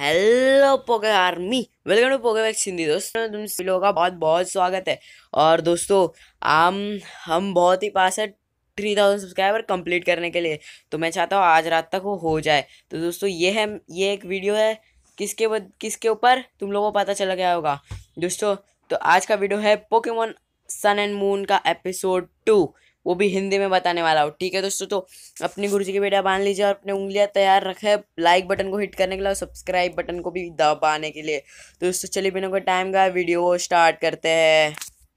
Hello poke army, welcome to poke wax Hindi. दोस्तों तुम सभी लोगों का बहुत बहुत स्वागत है। और दोस्तों हम बहुत ही पास है 3000 सब्सक्राइबर कंप्लीट करने के लिए। तो मैं चाहता हूँ आज रात तक वो हो जाए। तो दोस्तों ये एक वीडियो है किसके ऊपर तुम लोगों को पता चला गया होगा दोस्तों। तो आज का वीडियो है पोकेमोन सन एंड मून का एपिसोड 2, वो भी हिंदी में बताने वाला हूँ। ठीक है दोस्तों, तो अपनी गुरुजी की बेटा बांध लीजिए और अपनी उंगलियां तैयार रखे लाइक बटन को हिट करने के लिए और सब्सक्राइब बटन को भी दबाने के लिए। तो दोस्तों चलिए बिना कोई टाइम का वीडियो स्टार्ट करते हैं।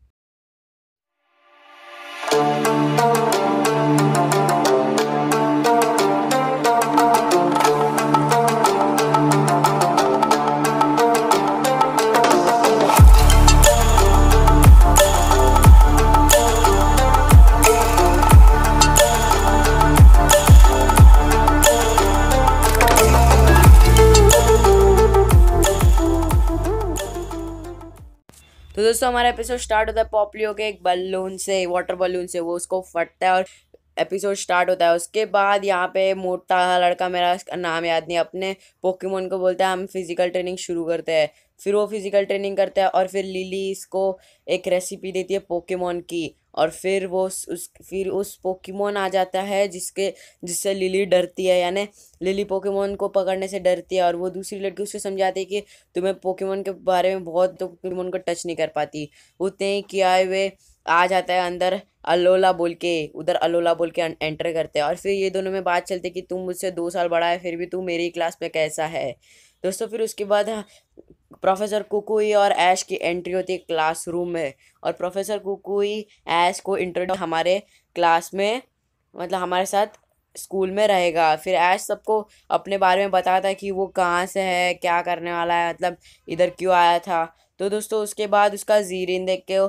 तो दोस्तों हमारा एपिसोड स्टार्ट होता है पॉपलियो के एक बलून से, वाटर बलून से। वो उसको फटता है और एपिसोड स्टार्ट होता है। उसके बाद यहाँ पे मोटा लड़का, मेरा उसका नाम याद नहीं, अपने पोकेमोन को बोलता है हम फिजिकल ट्रेनिंग शुरू करते हैं। फिर वो फिजिकल ट्रेनिंग करता है और फिर लिली इसको एक रेसिपी देती है पोकेमोन की। और फिर वो फिर उस पोकेमोन आ जाता है जिससे लिली डरती है, यानी लिली पोकेमोन को पकड़ने से डरती है। और वो दूसरी लड़की उसको समझाती है कि तुम्हें पोकेमोन के बारे में बहुत, तो पोकेमोन को टच नहीं कर पाती। उतने ही किया वे आ जाता है अंदर, अलोला बोल के, उधर अलोला बोल के एंटर करते हैं। और फिर ये दोनों में बात चलती है कि तुम मुझसे 2 साल बड़ा है फिर भी तू मेरी क्लास में कैसा है दोस्तों। फिर उसके बाद प्रोफेसर कुकुई और ऐश की एंट्री होती है क्लासरूम में। और प्रोफेसर कुकुई ऐश को इंट्रोड्यूस हमारे क्लास में, मतलब हमारे साथ स्कूल में रहेगा। फिर ऐश सबको अपने बारे में बताता है कि वो कहाँ से है, क्या करने वाला है, मतलब इधर क्यों आया था। तो दोस्तों उसके बाद उसका जीरिन देख के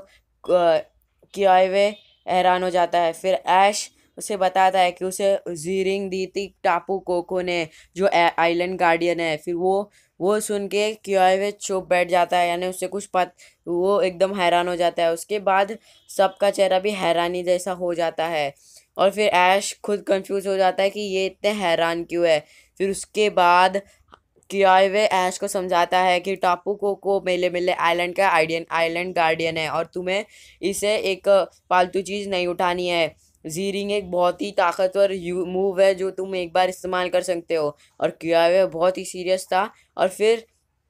किया वे हैरान हो जाता है। फिर ऐश उसे बताता है कि उसे जीरिंग दी थी टापू कोको ने, जो आइलैंड गार्डियन है। फिर वो सुन के किया वे चुप बैठ जाता है, यानी उससे कुछ वो एकदम हैरान हो जाता है। उसके बाद सबका चेहरा भी हैरानी जैसा हो जाता है। और फिर ऐश खुद कंफ्यूज हो जाता है कि ये इतने हैरान क्यों है। फिर उसके बाद किया वे ऐश को समझाता है कि टापू को मेले मेले आइलैंड का आइलैंड गार्डियन है और तुम्हें इसे एक पालतू चीज़ नहीं उठानी है। जीरिंग एक बहुत ही ताकतवर मूव है जो तुम एक बार इस्तेमाल कर सकते हो। और किया वे बहुत ही सीरियस था। और फिर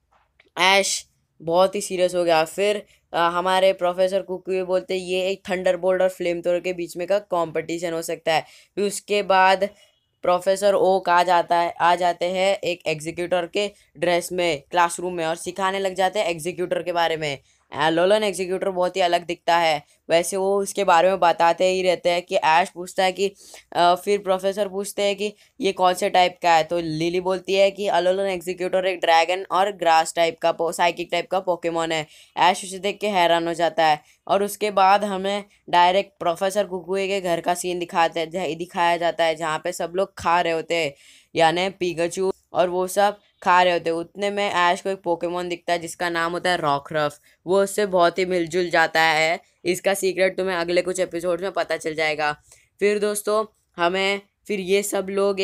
ऐश बहुत ही सीरियस हो गया। फिर हमारे प्रोफेसर कुकी बोलते ये एक थंडरबोल्ट और फ्लेम थ्रोअर के बीच में का कंपटीशन हो सकता है। फिर उसके बाद प्रोफेसर ओक आ जाते हैं एक एग्जीक्यूटर के ड्रेस में क्लासरूम में और सिखाने लग जाते हैं एग्जीक्यूटर के बारे में। लोलन एग्जीक्यूटर बहुत ही अलग दिखता है, वैसे वो उसके बारे में बताते ही रहते हैं कि ऐश पूछता है कि फिर प्रोफेसर पूछते हैं कि ये कौन से टाइप का है। तो लिली बोलती है कि अलोलन एग्जीक्यूटर एक ड्रैगन और ग्रास टाइप का साइकिक टाइप का पोकेमोन है। ऐश उसे देख के हैरान हो जाता है। और उसके बाद हमें डायरेक्ट प्रोफेसर कुकुए के घर का सीन दिखाया जाता है, जहाँ पे सब लोग खा रहे होते हैं, यानी पिकाचू और वो सब खा रहे होते हैं। उतने में ऐश को एक पोकेमोन दिखता है जिसका नाम होता है रॉकरफ। वो उससे बहुत ही मिलजुल जाता है। इसका सीक्रेट तुम्हें अगले कुछ एपिसोड में पता चल जाएगा। फिर दोस्तों फिर ये सब लोग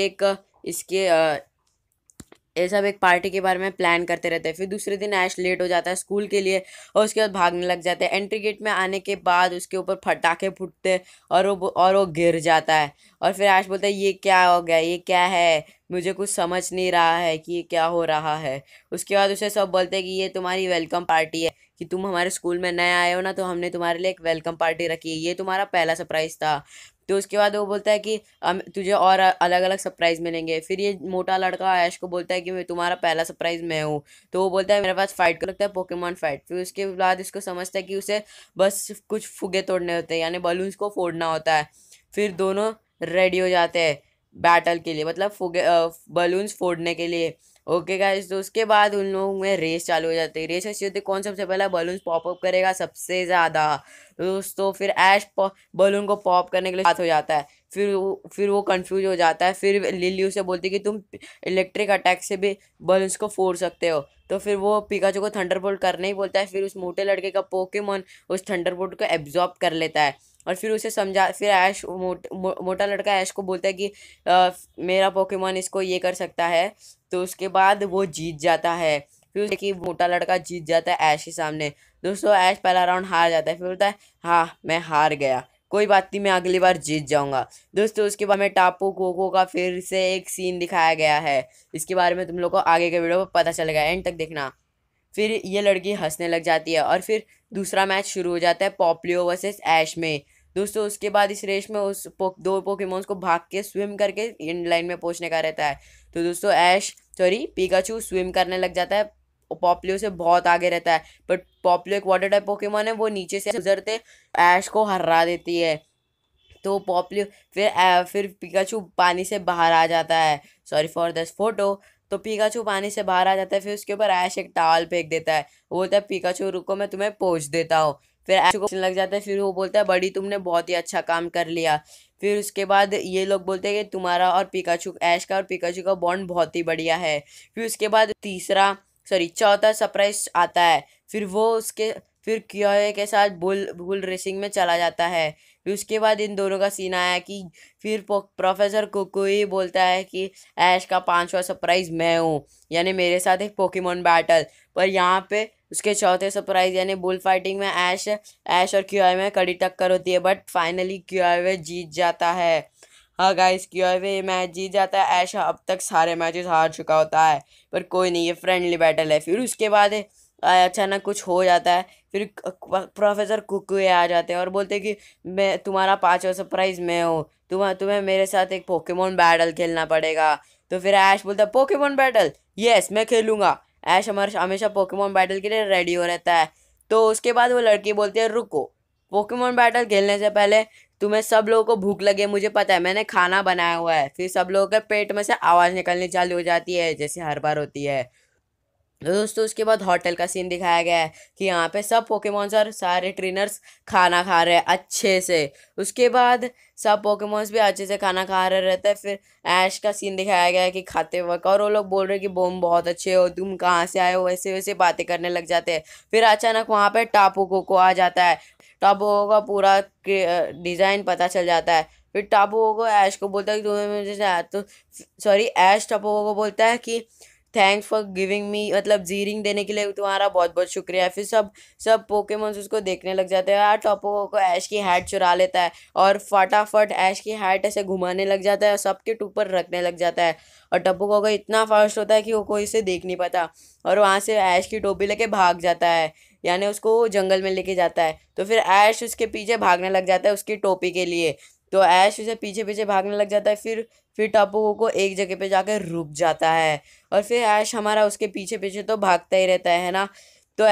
ये सब एक पार्टी के बारे में प्लान करते रहते हैं। फिर दूसरे दिन ऐश लेट हो जाता है स्कूल के लिए और उसके बाद भागने लग जाते हैं। एंट्री गेट में आने के बाद उसके ऊपर फटाके फूटते हैं और वो गिर जाता है। और फिर ऐश बोलता है ये क्या हो गया, ये क्या है, मुझे कुछ समझ नहीं रहा है कि ये क्या हो रहा है। उसके बाद उसे सब बोलते हैं कि ये तुम्हारी वेलकम पार्टी है, कि तुम हमारे स्कूल में नए आए हो ना, तो हमने तुम्हारे लिए एक वेलकम पार्टी रखी है, ये तुम्हारा पहला सरप्राइज था। तो उसके बाद वो बोलता है कि तुझे और अलग अलग सरप्राइज मिलेंगे। फिर ये मोटा लड़का ऐश को बोलता है कि मैं तुम्हारा पहला सरप्राइज मैं हूँ। तो वो बोलता है मेरे पास फाइट को लगता है पोकेमॉन फाइट। फिर उसके बाद इसको समझता है कि उसे बस कुछ फुगे तोड़ने होते हैं, यानी बलून्स को फोड़ना होता है। फिर दोनों रेडी हो जाते हैं बैटल के लिए, मतलब फुगे बलून्स फोड़ने के लिए। ओके गाइस, तो उसके बाद उन लोगों में रेस चालू हो जाती है। रेस ऐसी होती है कौन सबसे पहला बलून पॉप अप करेगा सबसे ज़्यादा। दोस्तों फिर ऐश बलून को पॉप करने के लिए बात हो जाता है। फिर वो कंफ्यूज हो जाता है। फिर लिली उसे बोलती है कि तुम इलेक्ट्रिक अटैक से भी बलून्स को फोड़ सकते हो। तो फिर वो पिकाचू को थंडरबोल्ट करने ही बोलता है। फिर उस मोटे लड़के का पोकेमॉन उस थंडरबोल्ट को एब्जॉर्ब कर लेता है। और फिर उसे समझा, फिर ऐश मोटा लड़का ऐश को बोलता है कि मेरा पोकेमॉन इसको ये कर सकता है। तो उसके बाद वो जीत जाता है। फिर उसे कि मोटा लड़का जीत जाता है ऐश के सामने। दोस्तों ऐश पहला राउंड हार जाता है, फिर बोलता है हाँ मैं हार गया, कोई बात नहीं, मैं अगली बार जीत जाऊंगा। दोस्तों उसके बाद में टापू कोको का फिर से एक सीन दिखाया गया है। इसके बारे में तुम लोग को आगे के वीडियो में पता चलेगा, एंड तक देखना। फिर ये लड़की हंसने लग जाती है और फिर दूसरा मैच शुरू हो जाता है पॉप्लियो वर्सेस ऐश में। दोस्तों उसके बाद इस रेस में दो पोकेमोन्स को भाग के स्विम करके इन लाइन में पहुंचने का रहता है। तो दोस्तों पिकाचू स्विम करने लग जाता है, पॉप्लियो से बहुत आगे रहता है, बट पॉप्लियो एक वाटर टाइप पोकेमोन है, वो नीचे से गुजरते ऐश को हरा देती है। तो पॉप्लियो फिर पिकाचू पानी से बाहर आ जाता है। Sorry for this photo. तो पिकाचू पानी से बाहर आ जाता है, फिर उसके ऊपर ऐश एक टावल फेंक देता है। वो बोलता है पिकाचू रुको मैं तुम्हें पोंछ देता हूँ। फिर ऐश को लग जाता है, फिर वो बोलता है बड़ी तुमने बहुत ही अच्छा काम कर लिया। फिर उसके बाद ये लोग बोलते हैं कि तुम्हारा और पिकाचू, ऐश का और पिकाचू का बॉन्ड बहुत ही बढ़िया है। फिर उसके बाद चौथा सरप्राइज आता है। फिर क्योए के साथ बुल बुल रेसिंग में चला जाता है। फिर उसके बाद इन दोनों का सीन आया कि फिर प्रोफेसर कुकुई बोलता है कि ऐश का 5वां सरप्राइज मैं हूँ, यानी मेरे साथ एक पोकेमोन बैटल। पर यहाँ पे उसके चौथे सरप्राइज यानी बुल फाइटिंग में ऐश और क्यूआई में कड़ी टक्कर होती है, बट फाइनली क्यूआई जीत जाता है। हाँ गाइस, क्यूआई मैच जीत जाता है। ऐश अब तक सारे मैचेस हार चुका होता है, पर कोई नहीं, ये फ्रेंडली बैटल है। फिर उसके बाद अचानक कुछ हो जाता है। फिर प्रोफेसर कुकुए आ जाते हैं और बोलते हैं कि मैं तुम्हारा 5वां सरप्राइज मैं हूँ, तुम्हें मेरे साथ एक पोकेमोन बैटल खेलना पड़ेगा। तो फिर ऐश बोलता है पोकेमोन बैटल, यस मैं खेलूंगा। ऐश हमेशा पोकेमोन बैटल के लिए रेडी हो रहता है। तो उसके बाद वो लड़की बोलती है रुको, पोकेमोन बैटल खेलने से पहले तुम्हें सब लोगों को भूख लगे, मुझे पता है, मैंने खाना बनाया हुआ है। फिर सब लोगों के पेट में से आवाज़ निकलनी चालू हो जाती है जैसे हर बार होती है। तो दोस्तों उसके बाद होटल का सीन दिखाया गया है कि यहाँ पे सब पोकेमॉन्स और सारे ट्रेनर्स खाना खा रहे हैं अच्छे से। उसके बाद सब पोकेमॉन्स भी अच्छे से खाना खा रहे रहते हैं। फिर ऐश का सीन दिखाया गया है कि खाते वक्त, और वो लोग बोल रहे हैं कि बोम बहुत अच्छे हो, तुम कहाँ से आए हो, वैसे वैसे बातें करने लग जाते हैं। फिर अचानक वहाँ पे टापू कोको आ जाता है। टापू कोको का पूरा डिज़ाइन पता चल जाता है। फिर टापू कोको ऐश को बोलता है कि तुम्हें मुझे तो ऐश टापू कोको बोलता है कि थैंक्स फॉर गिविंग मी, मतलब जीरिंग देने के लिए तुम्हारा बहुत बहुत शुक्रिया। फिर सब सब पोकेमॉन्स उसको देखने लग जाते हैं। यार टॉपो को ऐश की हैट चुरा लेता है और फटाफट ऐश की हैट ऐसे घुमाने लग जाता है और सबके ऊपर रखने लग जाता है। और टप्पू को इतना फास्ट होता है कि वो कोई इसे देख नहीं पाता, और वहाँ से ऐश की टोपी लेके भाग जाता है, यानी उसको वो जंगल में लेके जाता है। तो फिर ऐश उसके पीछे भागने लग जाता है उसकी टोपी के लिए। तो ऐश उसे पीछे पीछे भागने लग जाता है। फिर टापू को एक जगह पे जाकर रुक जाता है, और फिर ऐश हमारा उसके पीछे पीछे तो भागता ही रहता है ना। तो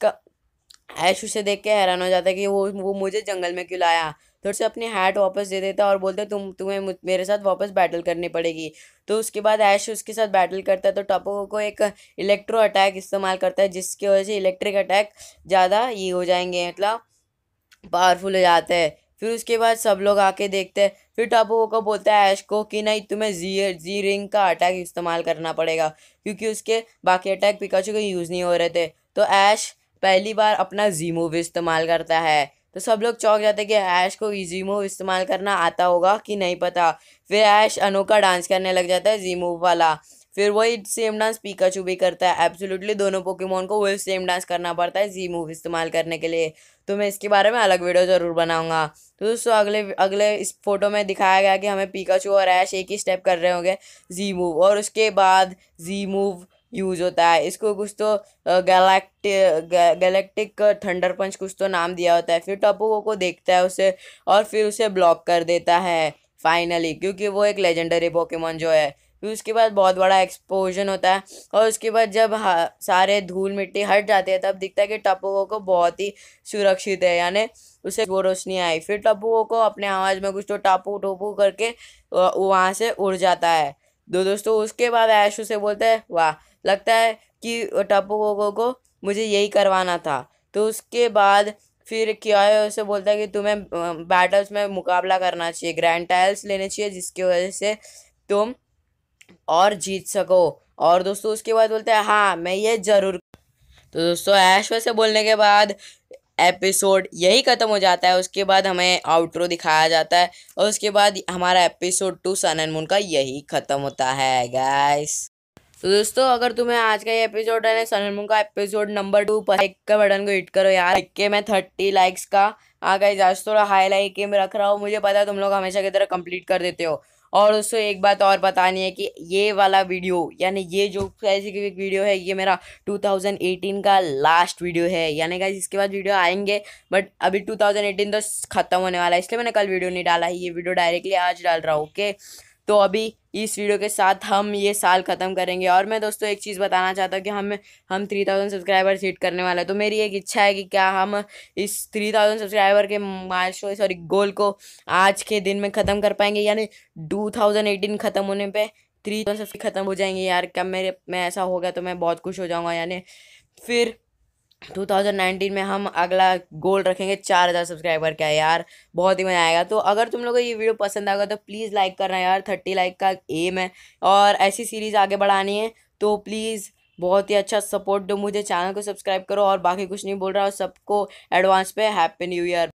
ऐश उसे देख के हैरान हो जाता है कि वो मुझे जंगल में क्यों लाया। तो उसे अपनी हैट वापस दे देता है और बोलते तुम्हें मेरे साथ वापस बैटल करनी पड़ेगी। तो उसके बाद ऐश उसके साथ बैटल करता है। तो टापू को एक इलेक्ट्रो अटैक इस्तेमाल करता है, जिसकी वजह से इलेक्ट्रिक अटैक ज़्यादा ये हो जाएंगे, मतलब पावरफुल हो जाते हैं। फिर उसके बाद सब लोग आके देखते हैं। फिर टापू को बोलता है ऐश को कि नहीं, तुम्हें जी रिंग का अटैक इस्तेमाल करना पड़ेगा, क्योंकि उसके बाकी अटैक पिकाचू के यूज़ नहीं हो रहे थे। तो ऐश पहली बार अपना जी मूव इस्तेमाल करता है। तो सब लोग चौंक जाते हैं कि ऐश को जी मूव इस्तेमाल करना आता होगा कि नहीं पता। फिर ऐश अनोखा डांस करने लग जाता है जी मूव वाला। फिर वही सेम डांस पिकाचू भी करता है। एब्सोल्युटली दोनों पोकेमोन को वही सेम डांस करना पड़ता है जी मूव इस्तेमाल करने के लिए। तो मैं इसके बारे में अलग वीडियो ज़रूर बनाऊंगा। तो दोस्तों अगले अगले इस फोटो में दिखाया गया कि हमें पिकाचू और ऐश एक ही स्टेप कर रहे होंगे जी मूव, और उसके बाद जी मूव यूज होता है। इसको कुछ तो गैलेक्टिक थंडर पंच कुछ तो नाम दिया होता है। फिर टप्पू को देखता है उसे, और फिर उसे ब्लॉक कर देता है फाइनली, क्योंकि वो एक लेजेंडरी पोकेमोन जो है। फिर उसके बाद बहुत बड़ा एक्सप्लोजन होता है, और उसके बाद जब सारे धूल मिट्टी हट जाते हैं तब दिखता है कि टप्पू को बहुत ही सुरक्षित है, यानी उसे वो रोशनी आई। फिर टप्पू को अपने आवाज़ में कुछ तो टापू टोपू करके वहाँ से उड़ जाता है। दोस्तों उसके बाद ऐश उसे बोलता है वाह, लगता है कि टप्पू को मुझे यही करवाना था। तो उसके बाद फिर क्या है, उसे बोलता है कि तुम्हें बैटल्स में मुकाबला करना चाहिए, ग्रैंड टाइल्स लेने चाहिए, जिसकी वजह से तुम और जीत सको। और दोस्तों उसके बाद बोलते हैं हाँ मैं ये जरूर। तो दोस्तों ऐश वैसे बोलने के बाद एपिसोड यही खत्म हो जाता है। उसके बाद हमें आउटरो दिखाया जाता है और उसके बाद हमारा एपिसोड 2 सन एंड मून का यही खत्म होता है गाइस। तो दोस्तों अगर तुम्हें आज का ये एपिसोड है सन एंड मून का एपिसोड नंबर 2 लाइक का बटन को हिट करो यार। लिख के मैं 30 लाइक्स का आ गई आज थोड़ा हाई लाइक के में रख रहा हूँ। मुझे पता है तुम लोग हमेशा की तरह कंप्लीट कर देते हो। और दोस्तों एक बात और बतानी है कि ये वाला वीडियो यानी ये जो ऐसी वीडियो है ये मेरा 2018 का लास्ट वीडियो है। यानी गाइस इसके बाद वीडियो आएंगे बट अभी 2018 तो खत्म होने वाला है, इसलिए मैंने कल वीडियो नहीं डाला है। ये वीडियो डायरेक्टली आज डाल रहा हूँ। ओके, तो अभी इस वीडियो के साथ हम ये साल ख़त्म करेंगे। और मैं दोस्तों एक चीज़ बताना चाहता हूँ कि हम 3000 सब्सक्राइबर्स हिट करने वाले हैं। तो मेरी एक इच्छा है कि क्या हम इस 3000 सब्सक्राइबर के माइलस्टोन सॉरी गोल को आज के दिन में ख़त्म कर पाएंगे, यानी 2018 ख़त्म होने पे 3000 सब्सक्राइबर ख़त्म हो जाएंगे यार। क्या मेरे में ऐसा हो गया तो मैं बहुत खुश हो जाऊँगा। यानी फिर 2019 में हम अगला गोल रखेंगे 4000 सब्सक्राइबर का यार, बहुत ही मजा आएगा। तो अगर तुम लोगों को ये वीडियो पसंद आएगा तो प्लीज़ लाइक करना यार। 30 लाइक का एम है और ऐसी सीरीज़ आगे बढ़ानी है। तो प्लीज़ बहुत ही अच्छा सपोर्ट दो मुझे, चैनल को सब्सक्राइब करो और बाकी कुछ नहीं बोल रहा हूँ। सबको एडवांस पे हैप्पी न्यू ईयर।